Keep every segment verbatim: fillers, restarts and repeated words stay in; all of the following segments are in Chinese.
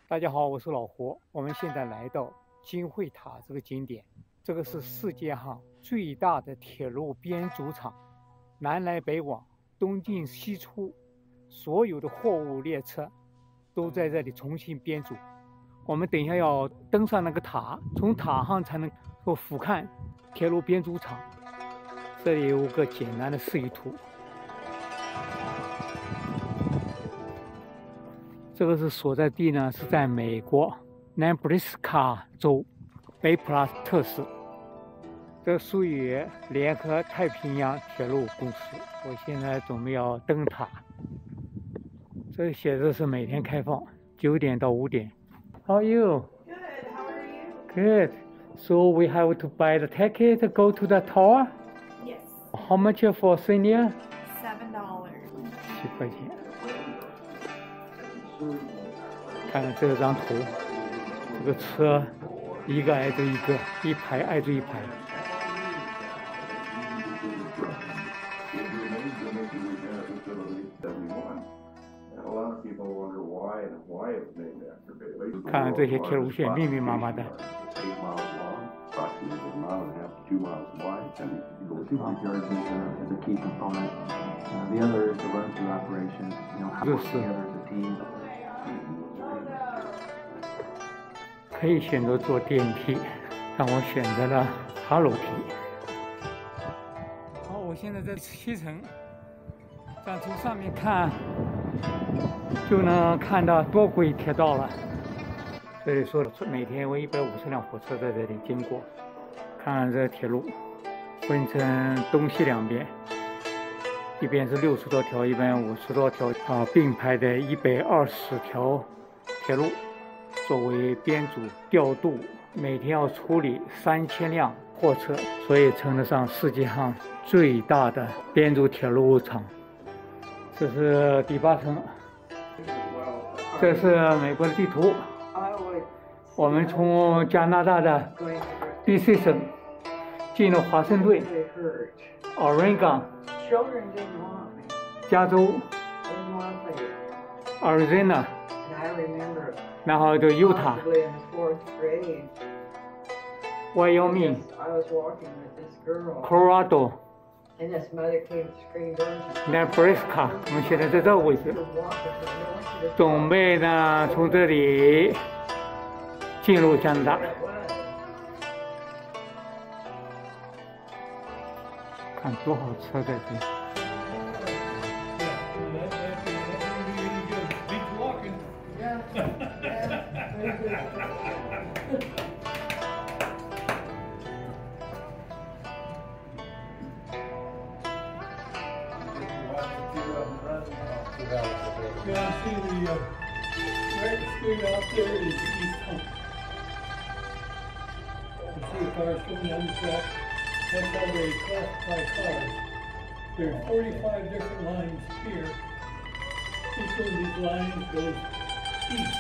大家好，我是老胡。我们现在来到金汇塔这个景点，这个是世界上最大的铁路编组厂，南来北往，东进西出，所有的货物列车都在这里重新编组。我们等一下要登上那个塔，从塔上才能够俯瞰铁路编组厂。这里有个简单的示意图。这个是所在地呢，是在美国南布里斯卡州北普拉特市，这属于联合太平洋铁路公司。我现在准备要登塔，这写的是每天开放，九点到五点。How are you? Good. How are you? Good. So we have to buy the ticket to go to the tower. Yes. How much for senior? Seven dollars. 七块钱。看看这张图，这个车一个挨着一个，一排挨着一排。看看这些铁路线密密麻麻的。就是。可以选择坐电梯，但我选择了爬楼梯。好，我现在在七层，这样从上面看就能看到多轨铁道了。这里说每天有一百五十辆火车在这里经过。看看这个铁路分成东西两边，一边是六十多条，一边五十多条啊，并排的一百二十条铁路。作为编组调度，每天要处理三千辆货车，所以称得上世界上最大的编组铁路厂。这是第八层，这是美国的地图。我们从加拿大的 B C 省进入华盛顿 ，Oregon， 加州 ，Arizona。然后就犹他、Wyoming、Colorado、Nebraska， 我们现在在这个位置，准备呢从这里进入加拿大。看多少车在这里。 Yeah, I see the uh, right straight out there is East Hump. You see the cars coming down the track. That's how they classify cars. There are forty-five different lines here. Each one of these lines goes east.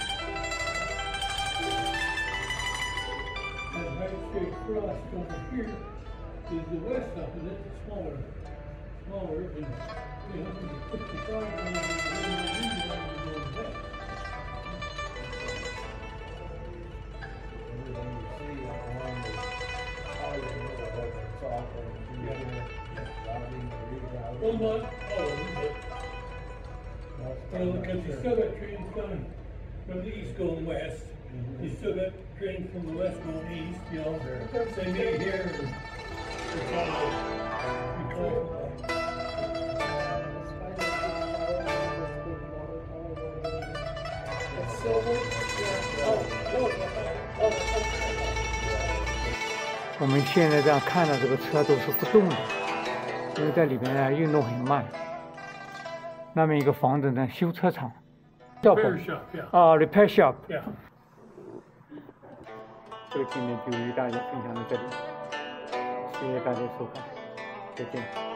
And right straight across over here is the west up, and it's smaller, smaller than three hundred fifty-five lines. Well, not all of them, but well, because you still got trains coming from the east going west. Mm-hmm. You still got trains from the west going east, you know. Sure. They meet here and it's all because 我们现在这样看到这个车都是不动的，因为在里面呢运动很慢。那么一个房子呢，修车厂，叫 repair shop, yeah. 啊 ，repair shop。 Yeah. 这个今天就与大家分享到这里，谢谢大家收看，再见。